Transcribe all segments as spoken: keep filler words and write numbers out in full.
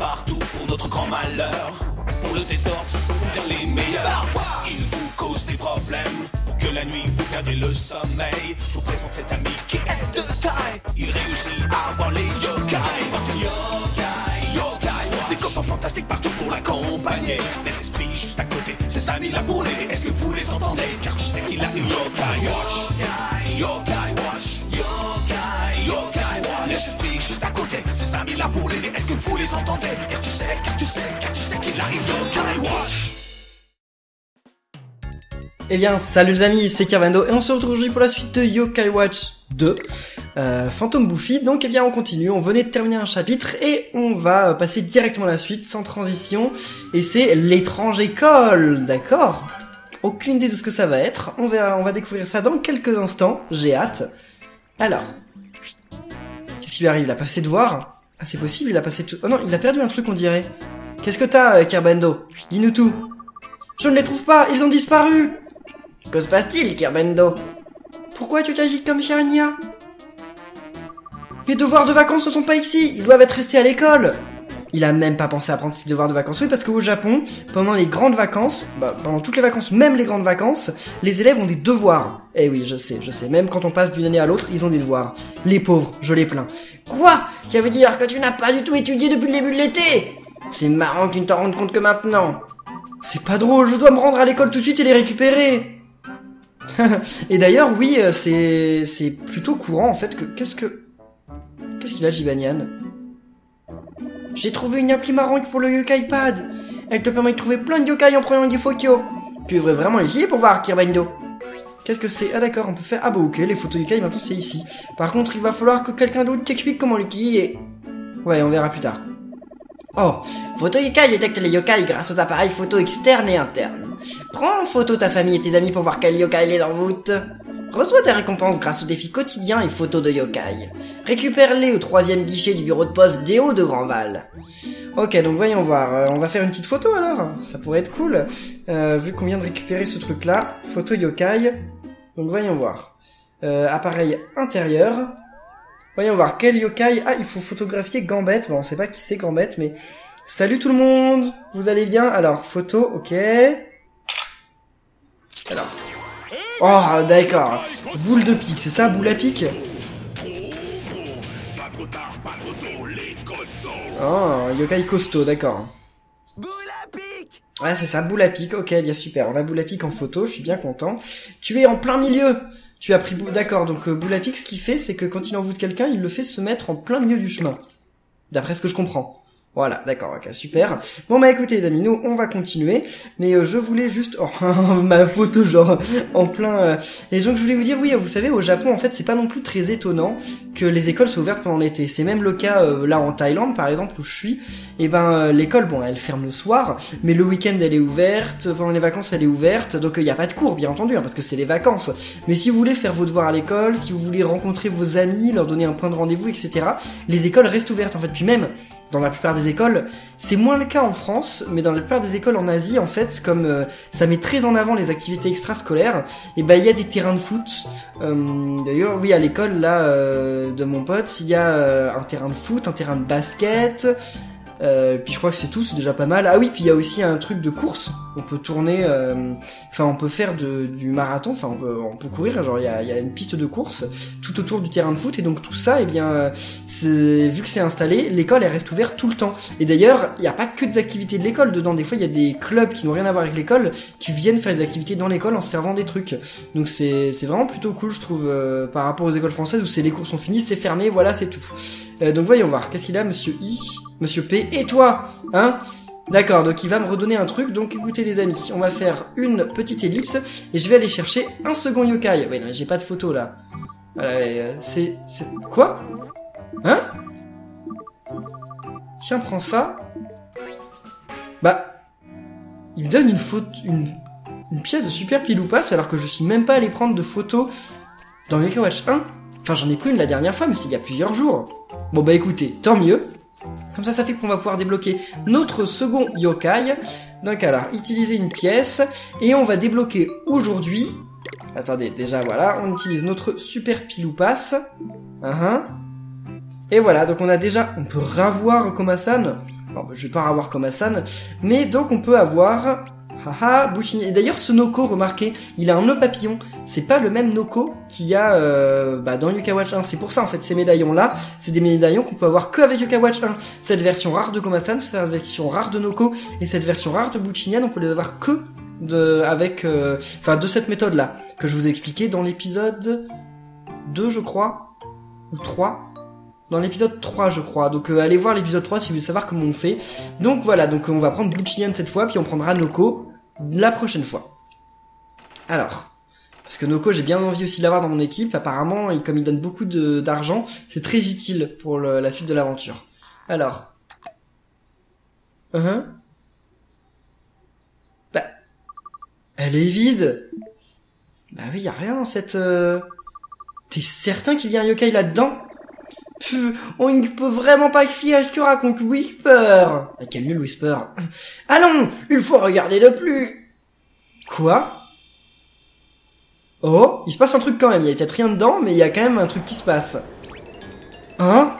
partout pour notre grand malheur. Pour le désordre, ce sont bien les meilleurs. Parfois, ils vous causent des problèmes. Pour que la nuit vous perdiez le sommeil, je vous présente cet ami qui est de taille. Il réussit à avoir les yokai. Partout yokai, yokai. Des copains fantastiques partout pour l'accompagner. Des esprits juste à côté, ses amis là pour l'aider. Est-ce que vous les entendez? Car tu sais qu'il a une yokai watch. Yokai, yokai watch. Yokai, yokai watch. Les esprits juste à côté, ses amis là pour l'aider. Est-ce que vous les entendez? Car tu sais, car tu sais, car tu sais qu'il a une yokai watch. Eh bien, salut les amis, c'est Kervando et on se retrouve aujourd'hui pour la suite de Yokai Watch deux, euh, Fantôme Bouffi. Donc, eh bien, on continue, on venait de terminer un chapitre et on va passer directement à la suite, sans transition. Et c'est l'étrange école, d'accord? Aucune idée de ce que ça va être, on va, on va découvrir ça dans quelques instants, j'ai hâte. Alors, qu'est-ce qui lui arrive? Il a passé de voir? Ah, c'est possible, il a passé tout... Oh non, il a perdu un truc, on dirait. Qu'est-ce que t'as, euh, Kerbendo? Dis-nous tout. Je ne les trouve pas, ils ont disparu. Que se passe-t-il, Kerbendo? Pourquoi tu t'agites comme Shania? Mes devoirs de vacances ne sont pas ici, ils doivent être restés à l'école. Il a même pas pensé à prendre ses devoirs de vacances. Oui, parce qu'au Japon, pendant les grandes vacances, bah, pendant toutes les vacances, même les grandes vacances, les élèves ont des devoirs. Eh oui, je sais, je sais, même quand on passe d'une année à l'autre, ils ont des devoirs. Les pauvres, je les plains. Quoi? Ça veut dire que tu n'as pas du tout étudié depuis le début de l'été? C'est marrant que tu ne t'en rendes compte que maintenant. C'est pas drôle, je dois me rendre à l'école tout de suite et les récupérer. Et d'ailleurs, oui, c'est c'est plutôt courant en fait que... Qu'est-ce que... Qu'est-ce qu'il a, Jibanyan? J'ai trouvé une appli marrante pour le Yokai Pad. Elle te permet de trouver plein de yokai en prenant des photos. Tu devrais vraiment l'utiliser pour voir, Kerbendo. Qu'est-ce que c'est? Ah d'accord, on peut faire... Ah bah ok, les photos yokai maintenant c'est ici. Par contre, il va falloir que quelqu'un d'autre t'explique comment l'utiliser. Ouais, on verra plus tard. Oh, Photo Yokai détecte les yokai grâce aux appareils photo externes et internes. Prends en photo ta famille et tes amis pour voir quel yokai les envoûte. Reçois tes récompenses grâce aux défis quotidiens et photos de yokai. Récupère-les au troisième guichet du bureau de poste Déo de Grandval. Ok, donc voyons voir. Euh, on va faire une petite photo alors. Ça pourrait être cool. Euh, vu qu'on vient de récupérer ce truc-là. Photo yokai. Donc voyons voir. Euh, appareil intérieur. Voyons voir, quel yokai... Ah, il faut photographier Gambette. Bon, on sait pas qui c'est Gambette, mais... Salut tout le monde. Vous allez bien? Alors, photo, ok. Alors... Oh, d'accord. Boule de pique, c'est ça, boule à pique? Oh, yokai costaud, d'accord. Boule à pique. Ouais, c'est ça, boule à pique, ok, bien super. On a boule à pique en photo, je suis bien content. Tu es en plein milieu. Tu as pris boule... D'accord, donc euh, boule à pique, ce qu'il fait, c'est que quand il envoûte quelqu'un, il le fait se mettre en plein milieu du chemin. D'après ce que je comprends. Voilà, d'accord, ok, super. Bon bah écoutez les amis, nous on va continuer, mais euh, je voulais juste... Oh, ma photo genre en plein... Euh... Et donc je voulais vous dire, oui, vous savez, au Japon, en fait, c'est pas non plus très étonnant que les écoles soient ouvertes pendant l'été. C'est même le cas euh, là en Thaïlande, par exemple, où je suis. Et ben euh, l'école, bon, elle ferme le soir, mais le week-end elle est ouverte, pendant les vacances elle est ouverte, donc il euh, n'y a pas de cours, bien entendu, hein, parce que c'est les vacances. Mais si vous voulez faire vos devoirs à l'école, si vous voulez rencontrer vos amis, leur donner un point de rendez-vous, et cetera, les écoles restent ouvertes, en fait. Puis même... Dans la plupart des écoles, c'est moins le cas en France, mais dans la plupart des écoles en Asie, en fait, comme euh, ça met très en avant les activités extrascolaires, et ben il y a des terrains de foot. Euh, D'ailleurs, oui, à l'école là euh, de mon pote, il y a euh, un terrain de foot, un terrain de basket. Euh, puis je crois que c'est tout, c'est déjà pas mal. Ah oui, puis il y a aussi un truc de course. On peut tourner, euh, enfin on peut faire de, du marathon, enfin on peut, on peut courir. Genre il y a, y a une piste de course tout autour du terrain de foot et donc tout ça, eh bien, c'est, vu que c'est installé, l'école elle reste ouverte tout le temps. Et d'ailleurs, il n'y a pas que des activités de l'école dedans. Des fois, il y a des clubs qui n'ont rien à voir avec l'école qui viennent faire des activités dans l'école en servant des trucs. Donc c'est, c'est vraiment plutôt cool, je trouve, euh, par rapport aux écoles françaises où c'est les cours sont finis, c'est fermé, voilà, c'est tout. Euh, donc voyons voir, qu'est-ce qu'il a, Monsieur I? Monsieur P, et toi, hein? D'accord, donc il va me redonner un truc, donc écoutez les amis, on va faire une petite ellipse, et je vais aller chercher un second yokai. Ouais, non, j'ai pas de photo, là. Voilà, euh, c'est... c'est... Quoi? Hein? Tiens, prends ça. Bah... Il me donne une photo... Une, une pièce de super pile ou passe, alors que je suis même pas allé prendre de photos dans Yokai Watch un. Enfin, j'en ai pris une la dernière fois, mais c'est il y a plusieurs jours. Bon bah écoutez, tant mieux. Comme ça, ça fait qu'on va pouvoir débloquer notre second yokai. Donc alors, utiliser une pièce. Et on va débloquer aujourd'hui... Attendez, déjà voilà, on utilise notre super pile ou passe. Uh-huh. Et voilà, donc on a déjà... On peut ravoir Komasan. Alors, je vais pas avoir comme Hassan, mais donc on peut avoir... Haha, Bushinian. Et d'ailleurs, ce Noko, remarquez, il a un nœud papillon. C'est pas le même Noko qu'il y a euh, bah, dans Yokai Watch un. C'est pour ça, en fait, ces médaillons-là, c'est des médaillons qu'on peut avoir que avec Yokai Watch un. Cette version rare de Komasan, cette version rare de Noko, et cette version rare de Bushinian, on peut les avoir que de, avec, euh, enfin, de cette méthode-là, que je vous ai expliqué dans l'épisode deux, je crois, ou trois. Dans l'épisode trois, je crois. Donc euh, allez voir l'épisode trois si vous voulez savoir comment on fait. Donc voilà, donc on va prendre Bushinian cette fois, puis on prendra Noko la prochaine fois. Alors, parce que Noko, j'ai bien envie aussi de l'avoir dans mon équipe. Apparemment, et comme il donne beaucoup de, d'argent, c'est très utile pour le, la suite de l'aventure. Alors. Uh-huh. Bah. Elle est vide. Bah oui, y a rien dans cette... Euh... T'es certain qu'il y a un yokai là-dedans? Pff, on ne peut vraiment pas fier à ce que raconte Whisper. Ah, quel nul Whisper. Allons, il faut regarder de plus. Quoi? Oh, il se passe un truc quand même. Il y a peut-être rien dedans, mais il y a quand même un truc qui se passe. Hein?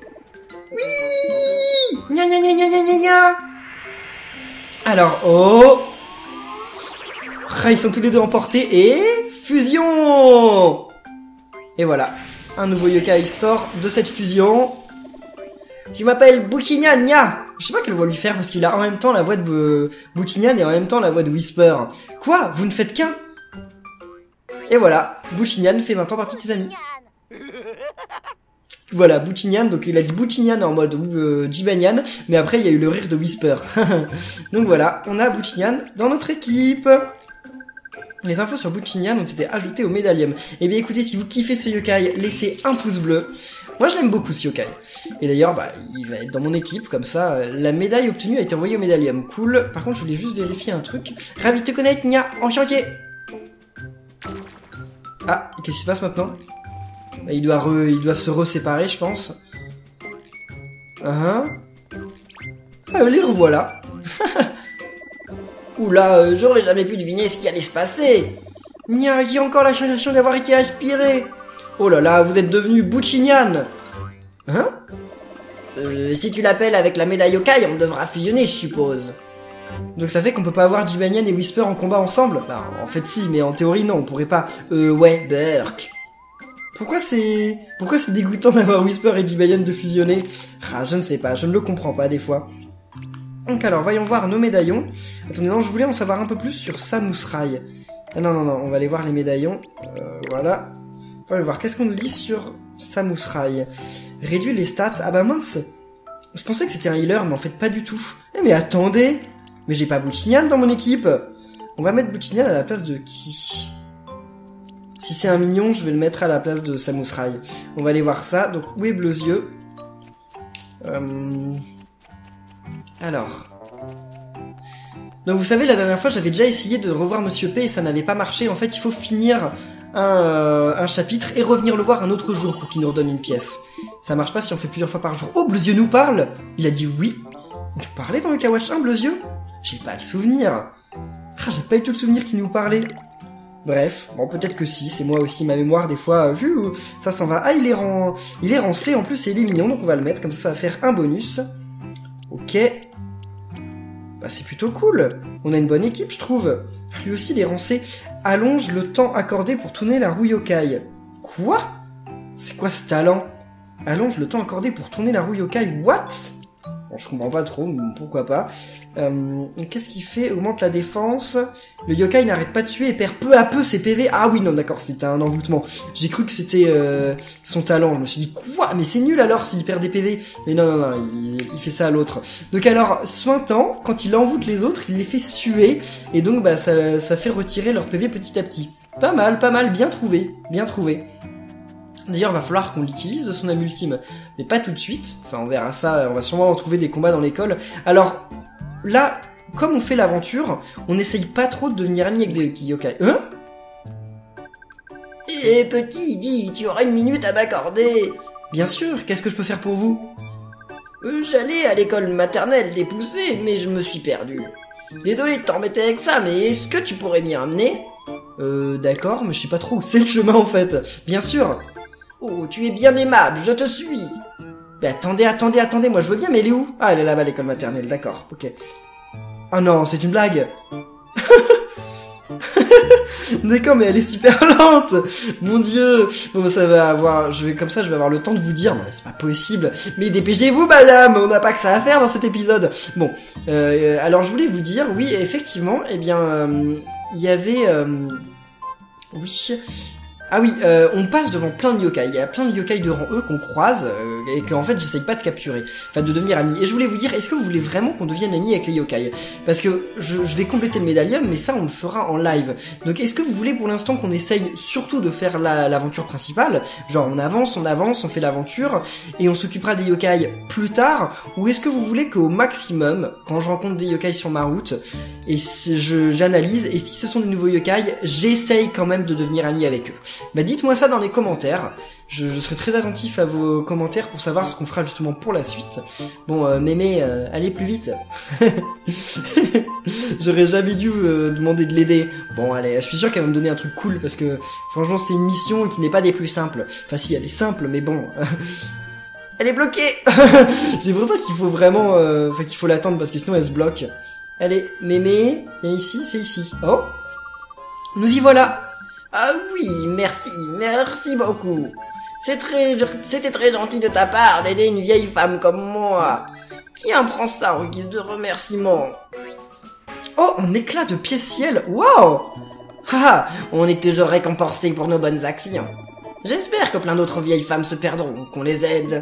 Oui! Gna gna gna gna gna gna. Alors, oh! Ah, ils sont tous les deux emportés et... Fusion! Et voilà. Un nouveau yokai sort de cette fusion. Je m'appelle Bushinian, nya. Je sais pas quelle voix lui faire parce qu'il a en même temps la voix de euh, Bushinian et en même temps la voix de Whisper. Quoi? Vous ne faites qu'un? Et voilà, Bushinian fait maintenant partie de tes amis. Voilà, Bushinian, donc il a dit Bushinian en mode euh, Jibanian, mais après il y a eu le rire de Whisper. Donc voilà, on a Bushinian dans notre équipe. Les infos sur Bushinian ont été ajoutées au médaillum. Et bien écoutez, si vous kiffez ce yokai, laissez un pouce bleu. Moi j'aime beaucoup ce yokai. Et d'ailleurs, bah, il va être dans mon équipe, comme ça, la médaille obtenue a été envoyée au médaillum. Cool. Par contre, je voulais juste vérifier un truc. Ravi de te connaître, Nya, enchanté. Ah, qu'est-ce qui se passe maintenant? Bah, il doit re, il doit se reséparer, je pense. Uh-huh. Ah, les revoilà. Oula, euh, j'aurais jamais pu deviner ce qui allait se passer. Nya, j'ai encore la sensation d'avoir été aspiré. Oh là là, vous êtes devenu Bushinian. Hein? Euh, si tu l'appelles avec la médaille yokai, on devra fusionner, je suppose. Donc ça fait qu'on peut pas avoir Jibanian et Whisper en combat ensemble? Bah, en fait si, mais en théorie non, on pourrait pas. Euh, ouais, Burk. Pourquoi c'est... Pourquoi c'est dégoûtant d'avoir Whisper et Jibanian de fusionner? Ah, je ne sais pas, je ne le comprends pas des fois. Donc alors, voyons voir nos médaillons. Attendez, non, je voulais en savoir un peu plus sur Samusrai. Ah non, non, non, on va aller voir les médaillons. Euh, voilà. On va aller voir, qu'est-ce qu'on nous dit sur Samusrai? Réduit les stats. Ah bah mince. Je pensais que c'était un healer, mais en fait pas du tout. Eh mais attendez. Mais j'ai pas Bushinian dans mon équipe. On va mettre Bushinian à la place de qui? Si c'est un mignon, je vais le mettre à la place de Samusrai. On va aller voir ça. Donc, où est Bleuzieux? Euh... Alors. Donc vous savez, la dernière fois, j'avais déjà essayé de revoir Monsieur P et ça n'avait pas marché. En fait, il faut finir un, euh, un chapitre et revenir le voir un autre jour pour qu'il nous redonne une pièce. Ça marche pas si on fait plusieurs fois par jour. Oh, Bleuzieux nous parle! Il a dit oui. Tu parlais dans le Yokai Watch un, Bleuzieux? J'ai pas le souvenir. Ah, j'ai pas eu tout le souvenir qu'il nous parlait. Bref, bon, peut-être que si, c'est moi aussi, ma mémoire, des fois, vu, ça s'en va. Ah, il est rang, il est rang C, en plus, et il est mignon, donc on va le mettre, comme ça, ça va faire un bonus. Ok. Bah, c'est plutôt cool. On a une bonne équipe, je trouve. Lui aussi, il est rang C. Allonge le temps accordé pour tourner la roue yokai. Quoi? C'est quoi ce talent? Allonge le temps accordé pour tourner la roue yokai. What? Bon, je comprends pas trop, mais pourquoi pas. Euh, Qu'est-ce qu'il fait? Augmente la défense. Le yokai n'arrête pas de tuer et perd peu à peu ses P V. Ah oui, non, d'accord, c'était un envoûtement. J'ai cru que c'était euh, son talent. Je me suis dit, quoi? Mais c'est nul alors s'il perd des P V. Mais non, non, non, il, il fait ça à l'autre. Donc alors, Suintan, quand il envoûte les autres, il les fait suer. Et donc, bah, ça, ça fait retirer leur P V petit à petit. Pas mal, pas mal, bien trouvé. Bien trouvé. D'ailleurs, va falloir qu'on l'utilise, son âme ultime. Mais pas tout de suite. Enfin, on verra ça. On va sûrement retrouver des combats dans l'école. Alors, là, comme on fait l'aventure, on n'essaye pas trop de devenir ami avec des yokai. Hein? Eh, petit, dis, tu auras une minute à m'accorder. Bien sûr, qu'est-ce que je peux faire pour vous? euh, J'allais à l'école maternelle des poussées, mais je me suis perdu. Désolé de t'embêter avec ça, mais est-ce que tu pourrais m'y ramener? Euh, d'accord, mais je sais pas trop où c'est le chemin en fait. Bien sûr. Oh, tu es bien aimable, je te suis. Mais attendez, attendez, attendez, moi je veux bien, mais elle est où? Ah, elle est là-bas à l'école maternelle, d'accord, ok. Ah non, c'est une blague. D'accord, mais elle est super lente. Mon dieu. Bon, ça va avoir, je vais comme ça, je vais avoir le temps de vous dire. Non, c'est pas possible. Mais dépêchez-vous, madame. On n'a pas que ça à faire dans cet épisode. Bon, euh, alors je voulais vous dire, oui, effectivement, eh bien, il euh, y avait, euh, oui. Ah oui, euh, on passe devant plein de yokai, il y a plein de yokai de rang E qu'on croise, euh, et qu'en fait j'essaye pas de capturer, enfin de devenir ami. Et je voulais vous dire, est-ce que vous voulez vraiment qu'on devienne ami avec les yokai? Parce que je, je vais compléter le médaillum, mais ça on le fera en live. Donc est-ce que vous voulez pour l'instant qu'on essaye surtout de faire la, l'aventure principale? Genre on avance, on avance, on fait l'aventure, et on s'occupera des yokai plus tard? Ou est-ce que vous voulez qu'au maximum, quand je rencontre des yokai sur ma route, et je, j'analyse, et si ce sont des nouveaux yokai, j'essaye quand même de devenir ami avec eux? Bah dites-moi ça dans les commentaires, je, je serai très attentif à vos commentaires pour savoir ce qu'on fera justement pour la suite. Bon, euh, mémé, euh, allez plus vite. J'aurais jamais dû euh, demander de l'aider. Bon allez, je suis sûr qu'elle va me donner un truc cool, parce que franchement c'est une mission qui n'est pas des plus simples. Enfin si, elle est simple, mais bon... elle est bloquée. C'est pour ça qu'il faut vraiment... Euh, enfin qu'il faut l'attendre, parce que sinon elle se bloque. Allez, mémé, et ici, c'est ici. Oh, nous y voilà. Ah oui, merci, merci beaucoup. C'est très, c'était très gentil de ta part d'aider une vieille femme comme moi. Qui en prend ça en guise de remerciement? Oh, un éclat de pied-ciel, waouh! Haha, on est toujours récompensé pour nos bonnes actions. J'espère que plein d'autres vieilles femmes se perdront, qu'on les aide.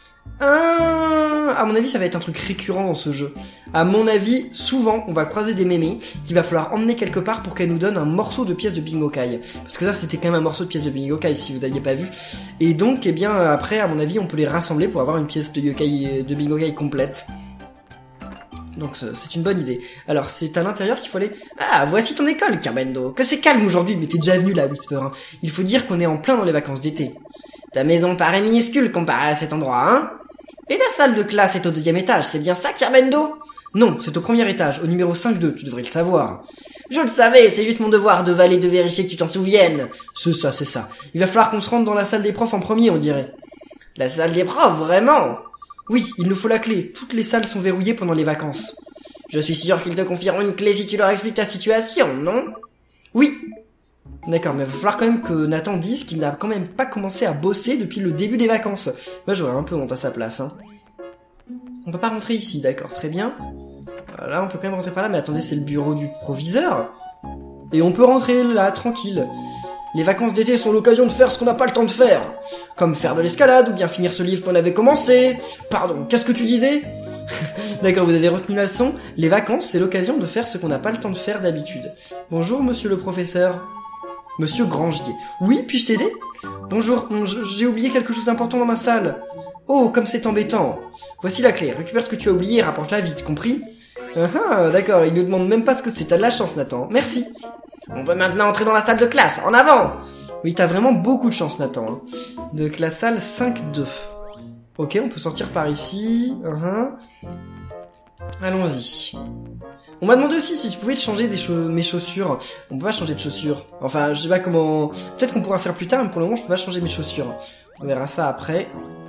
Ah, à mon avis, ça va être un truc récurrent dans ce jeu. À mon avis, souvent, on va croiser des mémés qu'il va falloir emmener quelque part pour qu'elles nous donnent un morceau de pièce de Bingokai. Parce que ça, c'était quand même un morceau de pièce de Bingokai, si vous n'aviez pas vu. Et donc, eh bien, après, à mon avis, on peut les rassembler pour avoir une pièce de yokai, de Bingokai complète. Donc, c'est une bonne idée. Alors, c'est à l'intérieur qu'il faut aller... Ah, voici ton école, Kerbendo. Que c'est calme aujourd'hui, mais t'es déjà venu là, Whisper. Hein. Il faut dire qu'on est en plein dans les vacances d'été. Ta maison paraît minuscule comparée à cet endroit, hein? Et ta salle de classe est au deuxième étage, c'est bien ça, Kerbendo? Non, c'est au premier étage, au numéro cinq deux, tu devrais le savoir. Je le savais, c'est juste mon devoir de valet de vérifier que tu t'en souviennes. C'est ça, c'est ça. Il va falloir qu'on se rende dans la salle des profs en premier, on dirait. La salle des profs, vraiment? Oui, il nous faut la clé. Toutes les salles sont verrouillées pendant les vacances. Je suis sûr qu'ils te confieront une clé si tu leur expliques ta situation, non? Oui. D'accord, mais il va falloir quand même que Nathan dise qu'il n'a quand même pas commencé à bosser depuis le début des vacances. Moi, j'aurais un peu honte à sa place, hein. On peut pas rentrer ici, d'accord, très bien. Là, on peut quand même rentrer par là, mais attendez, c'est le bureau du proviseur. Et on peut rentrer là, tranquille. Les vacances d'été sont l'occasion de faire ce qu'on n'a pas le temps de faire. Comme faire de l'escalade, ou bien finir ce livre qu'on avait commencé. Pardon, qu'est-ce que tu disais? D'accord, vous avez retenu la leçon. Les vacances, c'est l'occasion de faire ce qu'on n'a pas le temps de faire d'habitude. Bonjour, monsieur le professeur. Monsieur Grangier. Oui, puis-je t'aider? Bonjour, j'ai oublié quelque chose d'important dans ma salle. Oh, comme c'est embêtant. Voici la clé, récupère ce que tu as oublié et rapporte-la vite, compris? Ah ah, d'accord, il ne demande même pas ce que c'est, t'as de la chance, Nathan. Merci. On peut maintenant entrer dans la salle de classe, en avant! Oui, t'as vraiment beaucoup de chance, Nathan. Donc la salle cinq deux. Ok, on peut sortir par ici. Uh-huh. Allons-y. On m'a demandé aussi si je pouvais changer des cha- mes chaussures. On peut pas changer de chaussures. Enfin, je sais pas comment... Peut-être qu'on pourra faire plus tard, mais pour le moment, je peux pas changer mes chaussures. On verra ça après.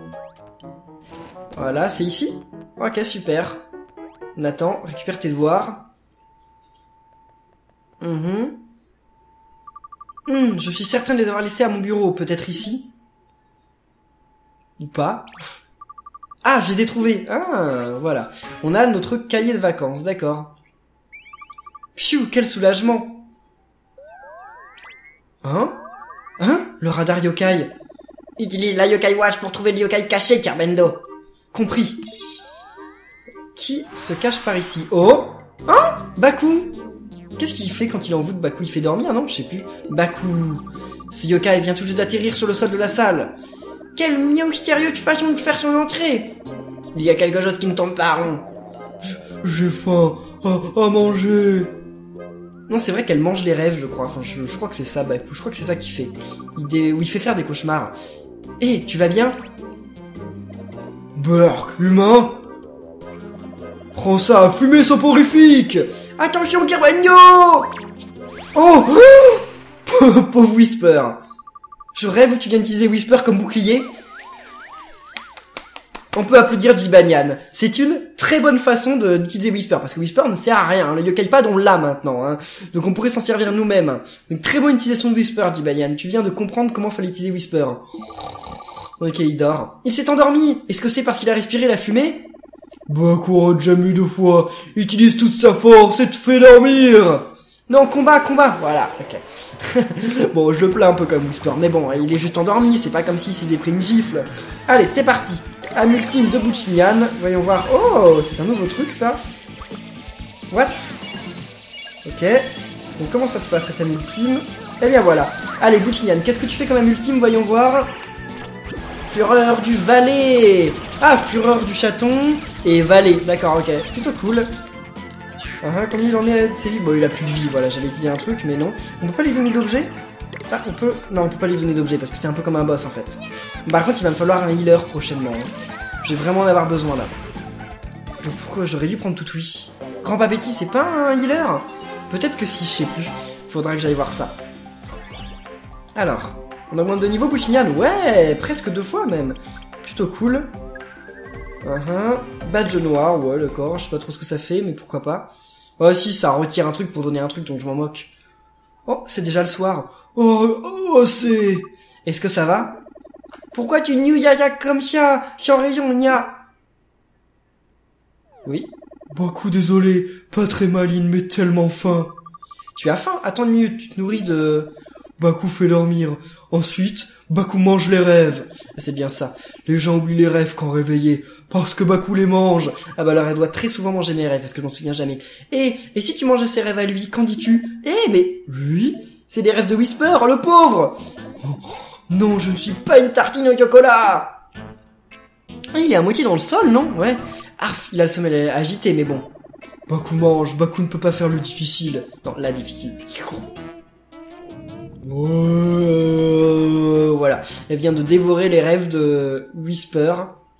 Voilà, c'est ici? Ok, super. Nathan, récupère tes devoirs. Mhm. Hum, je suis certain de les avoir laissés à mon bureau. Peut-être ici? Ou pas? Ah, je les ai trouvés. Ah, voilà. On a notre cahier de vacances, d'accord. Pfiou, quel soulagement. Hein? Hein? Le radar yokai. Utilise la Yokai Watch pour trouver le yokai caché, Kerbendo. Compris. Qui se cache par ici? Oh! Hein? Baku! Qu'est-ce qu'il fait quand il est en voûte, Baku? Il fait dormir, non? Je sais plus. Baku. Ce yokai vient tout juste d'atterrir sur le sol de la salle. Quelle mystérieuse façon de faire son entrée! Il y a quelque chose qui ne tombe pas rond. J'ai faim. À, à manger. Non, c'est vrai qu'elle mange les rêves, je crois. Enfin, je, je crois que c'est ça, Baku. Je crois que c'est ça qu'il fait. Il, dé... Ou il fait faire des cauchemars. Hé, hey, tu vas bien? Burk, humain? Prends ça, fumée soporifique! Attention, Kerbendo! Oh! Pauvre Whisper. Je rêve où tu viens d'utiliser Whisper comme bouclier. On peut applaudir Jibanyan. C'est une très bonne façon de d'utiliser Whisper, parce que Whisper ne sert à rien. Hein. Le Yokai Pad, on l'a maintenant. Hein. Donc on pourrait s'en servir nous-mêmes. Donc très bonne utilisation de Whisper, Jibanyan. Tu viens de comprendre comment fallait utiliser Whisper. Ok, il dort. Il s'est endormi. Est-ce que c'est parce qu'il a respiré la fumée? Baku aura déjà mis deux fois. Il utilise toute sa force et te fait dormir. Non, combat, combat. Voilà, ok. Bon, je le plains un peu comme Whisper, mais bon, il est juste endormi. C'est pas comme si s'il avait pris une gifle. Allez, c'est parti. Âme ultime de Buchinyan. Voyons voir. Oh, c'est un nouveau truc, ça. What? Ok. Donc, comment ça se passe, cette âme ultime? Eh bien, voilà. Allez, Buchinyan, qu'est-ce que tu fais comme âme ultime? Voyons voir. Fureur du valet. Ah, fureur du chaton et valet. D'accord, ok. Plutôt cool. Ah, uh-huh, combien il en est de ses vies? Bon, il a plus de vie, voilà. J'allais dire un truc, mais non. On peut pas lui donner d'objets? Ah, on peut... Non, on peut pas lui donner d'objets, parce que c'est un peu comme un boss, en fait. Par contre, il va me falloir un healer prochainement. Hein. Je vais vraiment en avoir besoin, là. Donc pourquoi j'aurais dû prendre Toutoui? Grand Papéti, c'est pas un healer? Peut-être que si, je sais plus. Faudra que j'aille voir ça. Alors, on augmente de niveau, Buchinyan. Ouais, presque deux fois, même. Plutôt cool. Uh-huh. Badge noir, ouais, d'accord. Je sais pas trop ce que ça fait, mais pourquoi pas. Ouais, si, ça retire un truc pour donner un truc, donc je m'en moque. Oh, c'est déjà le soir. Oh, oh, c'est... Est-ce que ça va? Pourquoi tu new yaya comme ça? Sans raison, nya. Oui? Baku, désolé. Pas très maline, mais tellement faim. Tu as faim? Attends une minute, tu te nourris de... Baku fait dormir. Ensuite, Baku mange les rêves. C'est bien ça. Les gens oublient les rêves quand réveillés. Parce que Baku les mange. Ah bah alors elle doit très souvent manger mes rêves, parce que je m'en souviens jamais. Et, et si tu mangeais ses rêves à lui, qu'en dis-tu? Eh, mais, lui? C'est des rêves de Whisper, le pauvre! Oh, non, je ne suis pas une tartine au chocolat! Ah, il est à moitié dans le sol, non? Ouais. Ah, il a le sommeil agité, mais bon. Baku mange, Baku ne peut pas faire le difficile. Non, la difficile. Oh, voilà. Elle vient de dévorer les rêves de Whisper.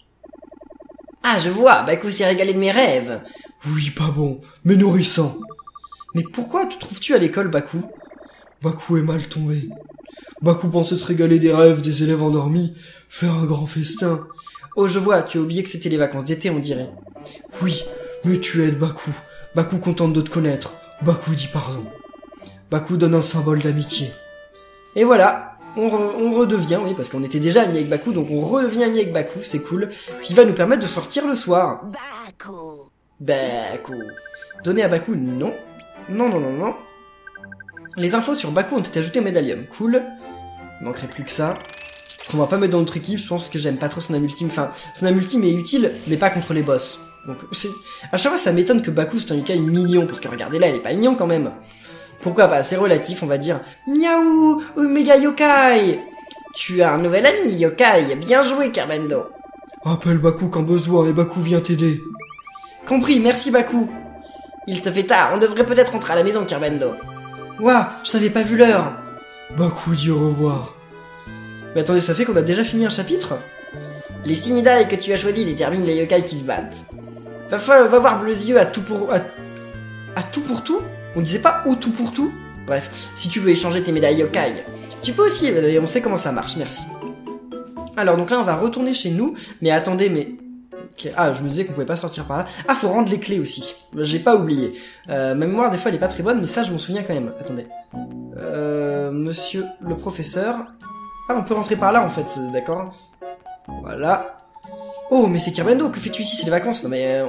Ah, je vois, Baku s'est régalé de mes rêves. Oui, pas bon, mais nourrissant. Mais pourquoi te trouves-tu à l'école, Baku? Baku est mal tombé. Baku pensait se régaler des rêves des élèves endormis, faire un grand festin. Oh, je vois, tu as oublié que c'était les vacances d'été, on dirait. Oui, mais tu aides Baku. Baku contente de te connaître. Baku dit pardon. Baku donne un symbole d'amitié. Et voilà, on, re, on redevient, oui, parce qu'on était déjà amis avec Baku, donc on redevient amis avec Baku, c'est cool. Ce qui va nous permettre de sortir le soir. Baku. Baku. Donner à Baku, non. Non, non, non, non. Les infos sur Baku ont été ajoutées au médaillum. Cool. Il manquerait plus que ça. On va pas mettre dans notre équipe, je pense que j'aime pas trop son âme ultime. Enfin, son âme ultime est utile, mais pas contre les boss. Donc, c'est... à chaque fois, ça m'étonne que Baku, c'est un yokai mignon, parce que regardez là, il est pas mignon quand même. Pourquoi pas? C'est relatif, on va dire. Miaou, Omega Yokai. Tu as un nouvel ami, Yokai. Bien joué, Kerbendo. Appelle Baku quand besoin, et Baku vient t'aider. Compris, merci Baku. Il te fait tard, on devrait peut-être rentrer à la maison, Kerbendo. Ouah, je t'avais pas vu l'heure. Baku dit au revoir. Mais attendez, ça fait qu'on a déjà fini un chapitre? Les Sinidae que tu as choisis déterminent les yokai qui se battent. Va, va, va voir Bleuzieux à tout pour... À, à tout pour tout? On disait pas au tout pour tout? Bref, si tu veux échanger tes médailles yokai, tu peux aussi, on sait comment ça marche, merci. Alors donc là on va retourner chez nous, mais attendez, mais... Okay. Ah, je me disais qu'on pouvait pas sortir par là. Ah, faut rendre les clés aussi. J'ai pas oublié. Euh, ma mémoire, des fois, elle est pas très bonne, mais ça, je m'en souviens quand même. Attendez. Euh, monsieur le professeur... Ah, on peut rentrer par là, en fait, d'accord. Voilà. Oh, mais c'est Kerbendo, que fais-tu ici? C'est les vacances. Non, mais... Euh...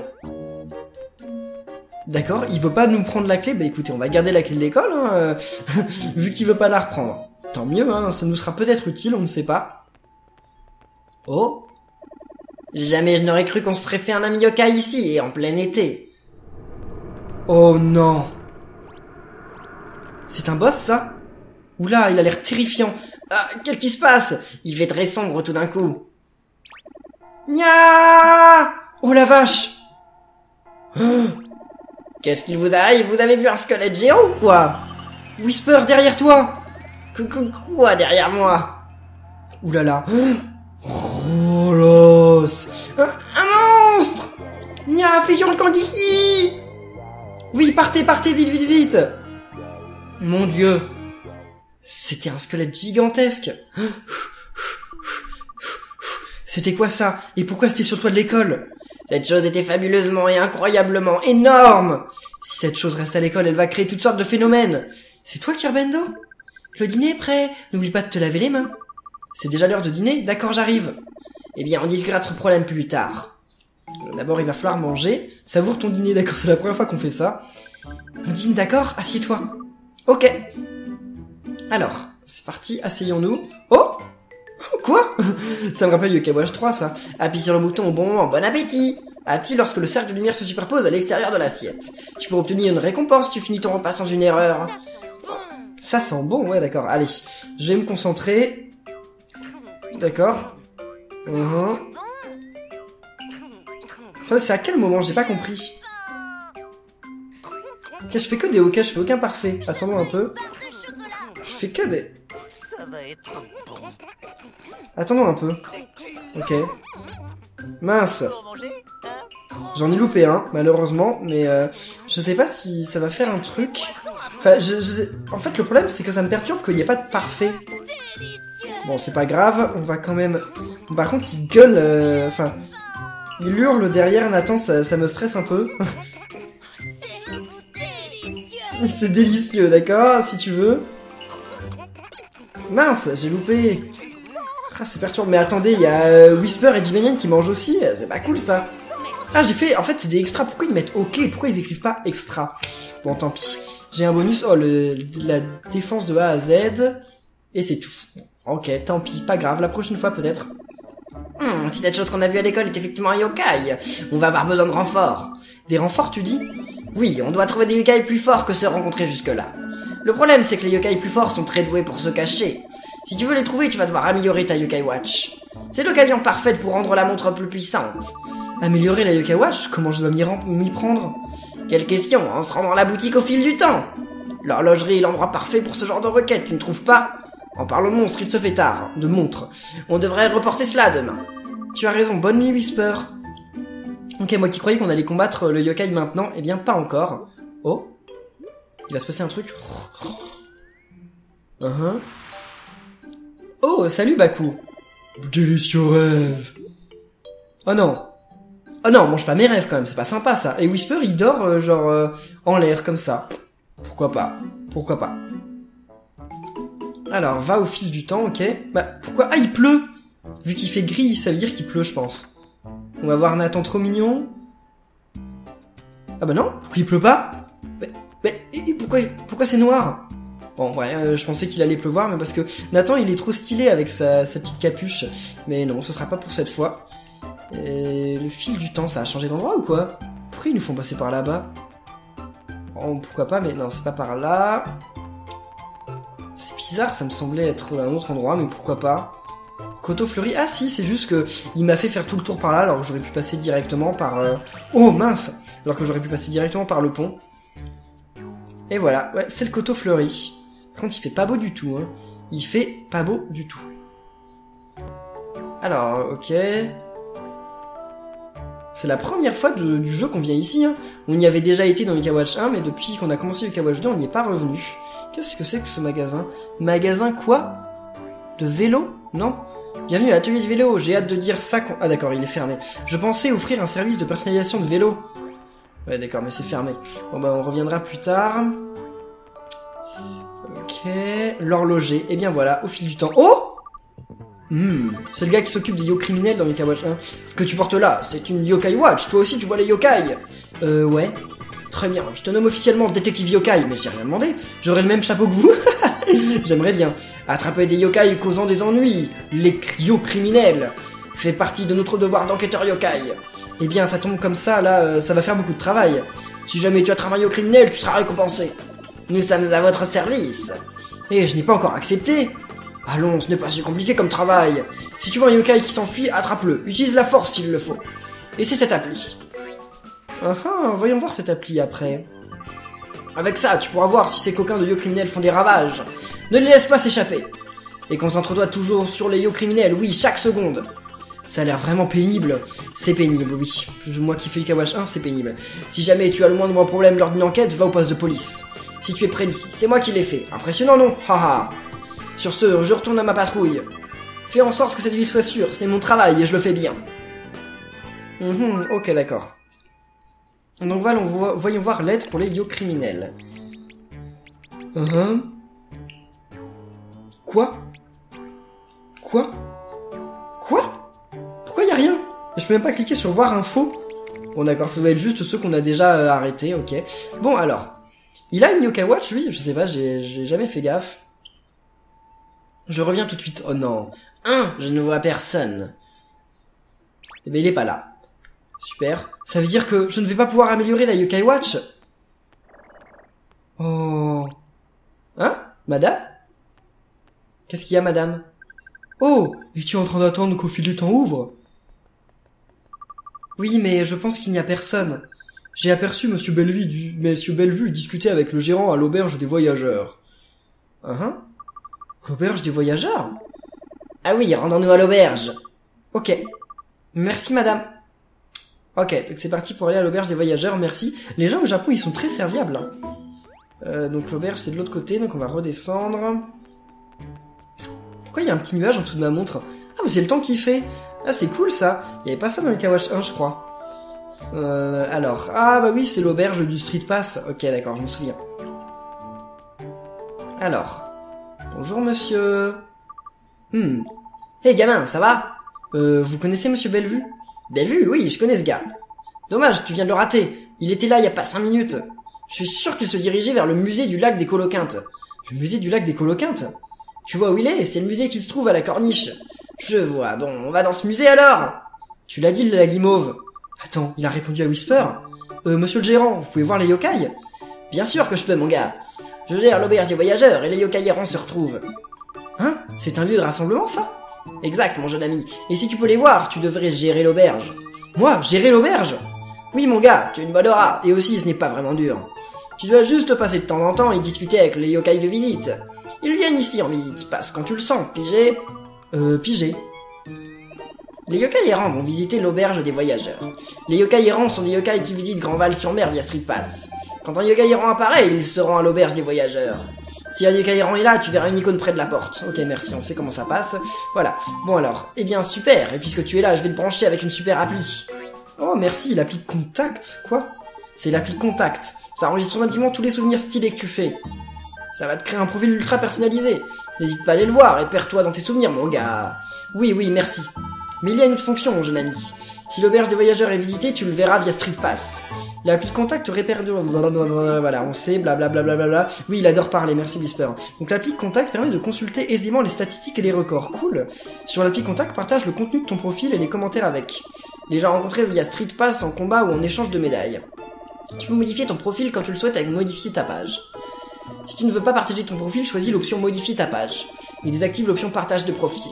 D'accord, il veut pas nous prendre la clé. Bah écoutez, on va garder la clé de l'école, hein, vu qu'il veut pas la reprendre. Tant mieux, hein, ça nous sera peut-être utile, on ne sait pas. Oh. Jamais je n'aurais cru qu'on se serait fait un ami yokai ici, et en plein été. Oh non. C'est un boss, ça? Oula, il a l'air terrifiant. Ah, qu'est-ce qui se passe? Il fait très sombre tout d'un coup. Nya! Oh la vache! Qu'est-ce qu'il vous arrive? Vous avez vu un squelette géant ou quoi? Whisper, derrière toi! Quoi derrière moi? Oulala! Oh là! Un, un monstre! Nya, fuyons le camp d'ici! Oui, partez, partez, vite, vite, vite! Mon Dieu! C'était un squelette gigantesque! C'était quoi ça? Et pourquoi c'était sur le toit de l'école? Cette chose était fabuleusement et incroyablement énorme. Si cette chose reste à l'école, elle va créer toutes sortes de phénomènes. C'est toi, Kirbendo? Le dîner est prêt. N'oublie pas de te laver les mains. C'est déjà l'heure de dîner? D'accord, j'arrive. Eh bien, on discutera de ce problème plus tard. D'abord, il va falloir manger. Savoure ton dîner, d'accord? C'est la première fois qu'on fait ça. On dîne, d'accord? Assieds-toi. Ok. Alors, c'est parti, asseyons-nous. Oh! Quoi? Ça me rappelle Yokai Watch trois, ça. Appuie sur le bouton au bon moment, bon appétit! Appuie lorsque le cercle de lumière se superpose à l'extérieur de l'assiette. Tu peux obtenir une récompense si tu finis ton repas sans une erreur. Ça sent bon, ouais, d'accord. Allez, je vais me concentrer. D'accord. Uh-huh. C'est à quel moment? J'ai pas compris. Ok, je fais que des ok, je fais aucun parfait. Attendons un peu. Je fais que des... Ça va être bon. Attendons un peu. Ok. Mince. J'en ai loupé un, malheureusement, mais euh, je sais pas si ça va faire un truc. Enfin, je, je... en fait, le problème, c'est que ça me perturbe qu'il n'y ait pas de parfait. Bon, c'est pas grave, on va quand même... Par contre, il gueule... euh, Enfin, il hurle derrière Nathan, ça, ça me stresse un peu. C'est délicieux, d'accord, si tu veux. Mince, j'ai loupé. Ah, c'est perturbant. Mais attendez, il y a euh, Whisper et Jimenian qui mangent aussi. C'est pas cool, ça. Ah, j'ai fait... En fait, c'est des extras. Pourquoi ils mettent OK? Pourquoi ils écrivent pas extra? Bon, tant pis. J'ai un bonus. Oh, le, la défense de A à Z. Et c'est tout. Ok, tant pis. Pas grave. La prochaine fois, peut-être. Hmm, si cette chose qu'on a vue à l'école est effectivement un yokai, on va avoir besoin de renforts. Des renforts, tu dis? Oui, on doit trouver des yokai plus forts que ceux rencontrés jusque-là. Le problème, c'est que les yokai plus forts sont très doués pour se cacher. Si tu veux les trouver, tu vas devoir améliorer ta Yokai Watch. C'est l'occasion parfaite pour rendre la montre plus puissante. Améliorer la Yokai Watch? Comment je dois m'y prendre? Quelle question, en se rendant à la boutique au fil du temps. L'horlogerie est l'endroit parfait pour ce genre de requête, tu ne trouves pas? En parlant de monstre, il se fait tard. De montre. On devrait reporter cela demain. Tu as raison, bonne nuit, Whisper. Ok, moi qui croyais qu'on allait combattre le yokai maintenant, eh bien pas encore. Oh, il va se passer un truc. Uh-huh. Oh, salut Baku. Délicieux rêve. Oh non. Oh non, mange pas mes rêves quand même, c'est pas sympa ça. Et Whisper, il dort euh, genre euh, en l'air comme ça. Pourquoi pas? Pourquoi pas? Alors, va au fil du temps, ok. Bah, pourquoi? Ah, il pleut. Vu qu'il fait gris, ça veut dire qu'il pleut, je pense. On va voir Nathan trop mignon. Ah bah non, pourquoi il pleut pas? Mais, mais et pourquoi, pourquoi c'est noir? Bon, ouais, euh, je pensais qu'il allait pleuvoir, mais parce que Nathan, il est trop stylé avec sa, sa petite capuche. Mais non, ce sera pas pour cette fois. Et le fil du temps, ça a changé d'endroit ou quoi? Pourquoi ils nous font passer par là-bas? Bon, pourquoi pas, mais non, c'est pas par là. C'est bizarre, ça me semblait être un autre endroit, mais pourquoi pas? Coteau fleuri, ah si, c'est juste que il m'a fait faire tout le tour par là, alors que j'aurais pu passer directement par... Euh... Oh mince! Alors que j'aurais pu passer directement par le pont. Et voilà, ouais, c'est le coteau fleuri. Par contre, il fait pas beau du tout, hein. Il fait pas beau du tout. Alors, ok... C'est la première fois de, du jeu qu'on vient ici, hein. On y avait déjà été dans Yokai Watch un, mais depuis qu'on a commencé Yokai Watch deux, on n'y est pas revenu. Qu'est-ce que c'est que ce magasin? Magasin quoi? De vélo? Non? Bienvenue à l'atelier de vélo, j'ai hâte de dire ça qu'on... Ah d'accord, il est fermé. Je pensais offrir un service de personnalisation de vélo. Ouais d'accord, mais c'est fermé. Bon bah on reviendra plus tard. Ok... L'horloger, et bien voilà, au fil du temps... Oh! Hmm, c'est le gars qui s'occupe des yo criminels dans Yokai Watch un. Ce que tu portes là, c'est une Yokai Watch, toi aussi tu vois les yokai. Euh ouais. Très bien, je te nomme officiellement détective yokai, mais j'ai rien demandé. J'aurai le même chapeau que vous. J'aimerais bien. Attraper des yokai causant des ennuis, les yo criminels, fait partie de notre devoir d'enquêteur yokai. Eh bien, ça tombe comme ça, là, euh, ça va faire beaucoup de travail. Si jamais tu as travaillé au criminel, tu seras récompensé. Nous sommes à votre service. Et je n'ai pas encore accepté. Allons, ce n'est pas si compliqué comme travail. Si tu vois un yokai qui s'enfuit, attrape-le. Utilise la force s'il le faut. Et c'est cette appli. Ah ah, voyons voir cette appli après. Avec ça, tu pourras voir si ces coquins de yo criminels font des ravages. Ne les laisse pas s'échapper. Et concentre-toi toujours sur les yo criminels, oui, chaque seconde. Ça a l'air vraiment pénible. C'est pénible, oui. Moi qui fais Yokai Watch un, c'est pénible. Si jamais tu as le moindre problème lors d'une enquête, va au poste de police. Si tu es près d'ici, c'est moi qui l'ai fait. Impressionnant, non? Haha. Sur ce, je retourne à ma patrouille. Fais en sorte que cette ville soit sûre, c'est mon travail et je le fais bien. Mmh, ok, d'accord. Donc voilà, vo voyons voir l'aide pour les yo criminels. Uh-huh. Quoi? Quoi? Quoi? Pourquoi y a rien? Je peux même pas cliquer sur voir info. Bon d'accord, ça doit être juste ceux qu'on a déjà euh, arrêtés, ok. Bon alors, il a une Yokai Watch, lui? Je sais pas, j'ai jamais fait gaffe. Je reviens tout de suite. Oh non. Un, je ne vois personne. Eh ben il est pas là. Super. Ça veut dire que je ne vais pas pouvoir améliorer la Yokai Watch? Oh. Hein? Madame? Qu'est-ce qu'il y a, madame? Oh! Es-tu en train d'attendre qu'au fil du temps ouvre? Oui, mais je pense qu'il n'y a personne. J'ai aperçu Monsieur Bellevue, du... Monsieur Bellevue discuter avec le gérant à l'auberge des voyageurs. Hein? Uh-huh. L'auberge des voyageurs? Ah oui, rendons-nous à l'auberge. Ok. Merci, madame. Ok, donc c'est parti pour aller à l'auberge des voyageurs, merci. Les gens au Japon, ils sont très serviables. Hein. Euh, donc l'auberge, c'est de l'autre côté, donc on va redescendre. Pourquoi il y a un petit nuage en dessous de ma montre? Ah, mais c'est le temps qu'il fait. Ah, c'est cool, ça. Il y avait pas ça dans le Kawash un, je crois. Euh, alors, ah bah oui, c'est l'auberge du Street Pass. Ok, d'accord, je me souviens. Alors, bonjour, monsieur. Hmm. Hey, gamin, ça va? Euh, vous connaissez Monsieur Bellevue? Bellevue, oui, je connais ce gars. Dommage, tu viens de le rater. Il était là il y a pas cinq minutes. Je suis sûr qu'il se dirigeait vers le musée du lac des Coloquintes. Le musée du lac des Coloquintes? Tu vois où il est? C'est le musée qui se trouve à la Corniche. Je vois, bon, on va dans ce musée alors. Tu l'as dit, la guimauve. Attends, il a répondu à Whisper. Euh, monsieur le gérant, vous pouvez voir les yokai? Bien sûr que je peux, mon gars. Je gère l'auberge des voyageurs et les yokai errants se retrouvent. Hein? C'est un lieu de rassemblement, ça? Exact, mon jeune ami. Et si tu peux les voir, tu devrais gérer l'auberge. Moi, gérer l'auberge? Oui, mon gars, tu as une bonne aura, et aussi ce n'est pas vraiment dur. Tu dois juste passer de temps en temps et discuter avec les yokai de visite. Ils viennent ici en visite, passe quand tu le sens, pigé? Euh, pigé. Les yokai errants vont visiter l'auberge des voyageurs. Les yokai errants sont des yokai qui visitent Grandval-sur-Mer via Street Pass. Quand un yokai errant apparaît, ils se rend à l'auberge des voyageurs. Si un yokai errant est là, tu verras une icône près de la porte. Ok, merci, on sait comment ça passe. Voilà. Bon alors, eh bien super, et puisque tu es là, je vais te brancher avec une super appli. Oh merci, l'appli Contact? Quoi? C'est l'appli Contact. Ça enregistre automatiquement tous les souvenirs stylés que tu fais. Ça va te créer un profil ultra personnalisé. N'hésite pas à aller le voir et perds-toi dans tes souvenirs, mon gars. Oui, oui, merci. Mais il y a une autre fonction, mon jeune ami. Si l'auberge des voyageurs est visitée, tu le verras via Street Pass. L'appli Contact répère... Voilà, on sait, blablabla. Bla bla bla. Oui, il adore parler, merci Whisper. Donc l'appli Contact permet de consulter aisément les statistiques et les records. Cool. Sur l'appli Contact, partage le contenu de ton profil et les commentaires avec. Les gens rencontrés via Street Pass en combat ou en échange de médailles. Tu peux modifier ton profil quand tu le souhaites avec modifier ta page. Si tu ne veux pas partager ton profil, choisis l'option modifier ta page. Et désactive l'option partage de profil.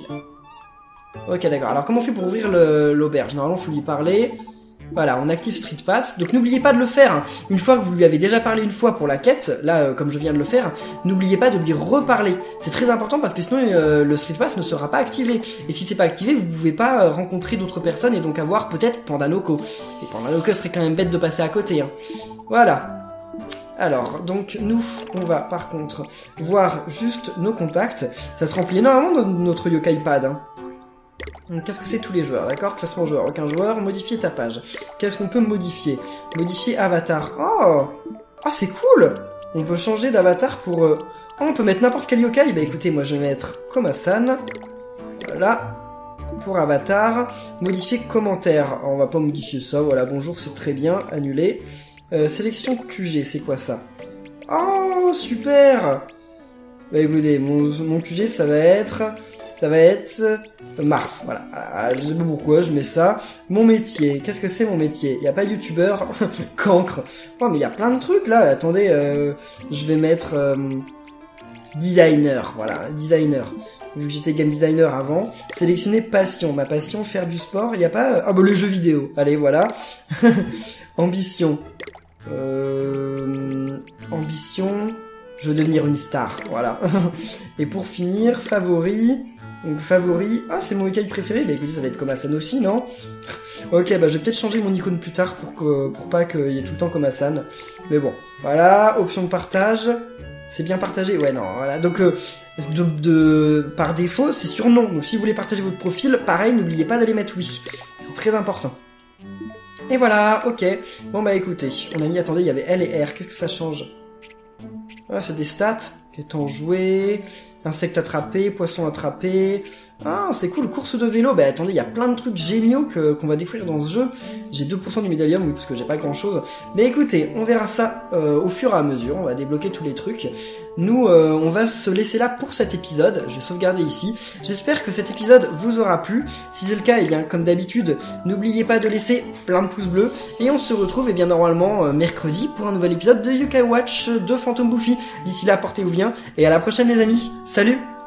Ok, d'accord. Alors comment on fait pour ouvrir l'auberge? Normalement, il faut lui parler. Voilà, on active Street Pass. Donc n'oubliez pas de le faire. Hein. Une fois que vous lui avez déjà parlé une fois pour la quête, là, euh, comme je viens de le faire, n'oubliez pas de lui reparler. C'est très important parce que sinon euh, le Street Pass ne sera pas activé. Et si c'est pas activé, vous pouvez pas euh, rencontrer d'autres personnes et donc avoir peut-être Pandanoko. Et Pandanoko serait quand même bête de passer à côté. Hein. Voilà. Alors, donc nous, on va par contre voir juste nos contacts. Ça se remplit énormément notre Yokai Pad. Hein. Qu'est-ce que c'est tous les joueurs, d'accord? Classement joueur, aucun joueur, modifier ta page. Qu'est-ce qu'on peut modifier? Modifier avatar. Oh! Ah, c'est cool! On peut changer d'avatar pour... Euh... Oh, on peut mettre n'importe quel yokai. Bah écoutez, moi je vais mettre Komasan. Voilà. Pour avatar. Modifier commentaire. Oh, on va pas modifier ça, voilà, bonjour, c'est très bien. Annuler. Euh, sélection Q G, c'est quoi ça? Oh, super! Bah écoutez, mon, mon Q G, ça va être... Ça va être Mars, voilà. Alors, je sais pas pourquoi, je mets ça. Mon métier, qu'est-ce que c'est mon métier? Il n'y a pas youtubeur, cancre. Oh, mais il y a plein de trucs là. Attendez, euh, je vais mettre euh, designer, voilà, designer. Vu que j'étais game designer avant. Sélectionner passion, ma passion, faire du sport. Il n'y a pas... Ah bah les jeux vidéo, allez, voilà. Ambition. Euh... Ambition... Je veux devenir une star, voilà. Et pour finir, favori... Donc favori, ah c'est mon yokai préféré, bah écoutez ça va être Komasan aussi, non? Ok, bah je vais peut-être changer mon icône plus tard pour, que, pour pas qu'il y ait tout le temps Komasan. Mais bon, voilà, option de partage, c'est bien partagé, ouais non, voilà. Donc euh, de, de par défaut, c'est sur non. Donc si vous voulez partager votre profil, pareil, n'oubliez pas d'aller mettre oui. C'est très important. Et voilà, ok. Bon bah écoutez, on a mis, attendez, il y avait L et R, qu'est-ce que ça change? Ah, c'est des stats. Étant joué, insecte attrapé, poisson attrapé. Ah, c'est cool, course de vélo. Bah attendez, il y a plein de trucs géniaux que, qu'on va découvrir dans ce jeu. J'ai deux pour cent du médaillum, oui, parce que j'ai pas grand chose. Mais écoutez, on verra ça euh, au fur et à mesure. On va débloquer tous les trucs. Nous, euh, on va se laisser là pour cet épisode. Je vais sauvegarder ici. J'espère que cet épisode vous aura plu. Si c'est le cas, eh bien, comme d'habitude, n'oubliez pas de laisser plein de pouces bleus. Et on se retrouve, eh bien, normalement, euh, mercredi pour un nouvel épisode de Yokai Watch de Phantom Buffy. D'ici là, portez-vous bien. Et à la prochaine, les amis. Salut!